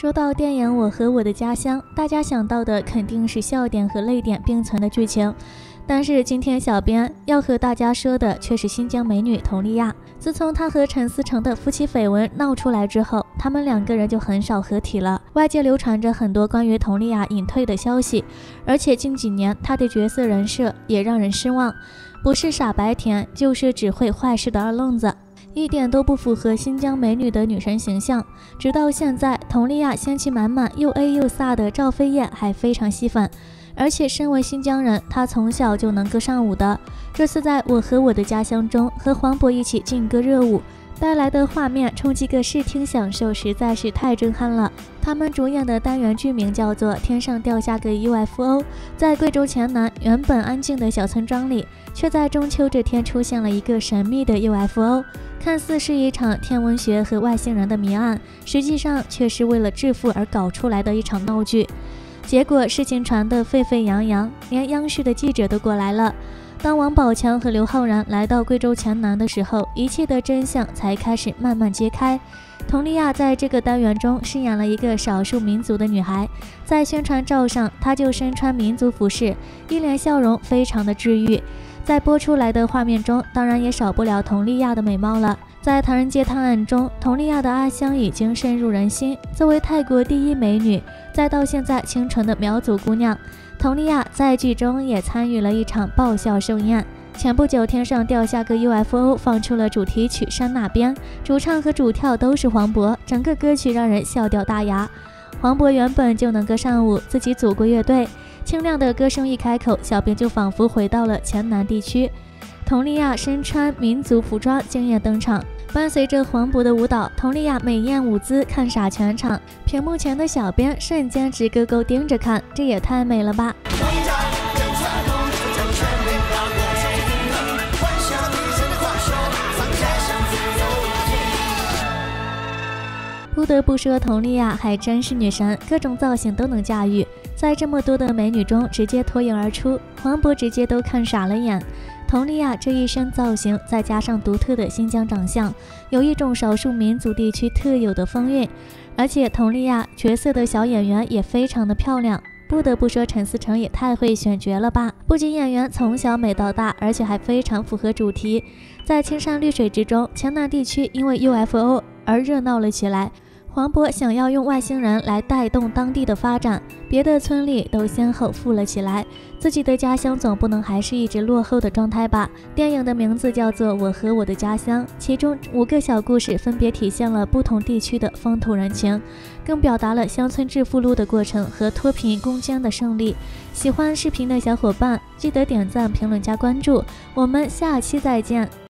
说到电影《我和我的家乡》，大家想到的肯定是笑点和泪点并存的剧情，但是今天小编要和大家说的却是新疆美女佟丽娅。自从她和陈思诚的夫妻绯闻闹出来之后，他们两个人就很少合体了。外界流传着很多关于佟丽娅隐退的消息，而且近几年她的角色人设也让人失望，不是傻白甜，就是只会坏事的二愣子，一点都不符合新疆美女的女神形象。直到现在，佟丽娅仙气满满又 A 又飒的赵飞燕还非常吸粉，而且身为新疆人，她从小就能歌善舞的。这次在我和我的家乡中和黄渤一起劲歌热舞，带来的画面冲击个视听享受实在是太震撼了。他们主演的单元剧名叫做《天上掉下个 UFO》，在贵州黔南原本安静的小村庄里，却在中秋这天出现了一个神秘的 UFO。看似是一场天文学和外星人的谜案，实际上却是为了致富而搞出来的一场闹剧。结果事情传得沸沸扬扬，连央视的记者都过来了。当王宝强和刘昊然来到贵州黔南的时候，一切的真相才开始慢慢揭开。佟丽娅在这个单元中饰演了一个少数民族的女孩，在宣传照上，她就身穿民族服饰，一脸笑容，非常的治愈。在播出来的画面中，当然也少不了佟丽娅的美貌了。在《唐人街探案》中，佟丽娅的阿香已经深入人心。作为泰国第一美女，再到现在清纯的苗族姑娘，佟丽娅在剧中也参与了一场爆笑盛宴。前不久，天上掉下个 UFO 放出了主题曲《山那边》，主唱和主跳都是黄渤，整个歌曲让人笑掉大牙。黄渤原本就能歌善舞，自己组过乐队，清亮的歌声一开口，小编就仿佛回到了黔南地区。佟丽娅身穿民族服装惊艳登场，伴随着黄渤的舞蹈，佟丽娅美艳舞姿看傻全场。屏幕前的小编瞬间直勾勾盯着看，这也太美了吧！不得不说，佟丽娅还真是女神，各种造型都能驾驭，在这么多的美女中直接脱颖而出，黄渤直接都看傻了眼。佟丽娅这一身造型，再加上独特的新疆长相，有一种少数民族地区特有的风韵。而且佟丽娅角色的小演员也非常的漂亮，不得不说陈思诚也太会选角了吧！不仅演员从小美到大，而且还非常符合主题。在青山绿水之中，黔南地区因为 UFO 而热闹了起来。黄渤想要用外星人来带动当地的发展，别的村里都先后富了起来，自己的家乡总不能还是一直落后的状态吧。电影的名字叫做《我和我的家乡》，其中5个小故事分别体现了不同地区的风土人情，更表达了乡村致富路的过程和脱贫攻坚的胜利。喜欢视频的小伙伴记得点赞、评论加关注，我们下期再见。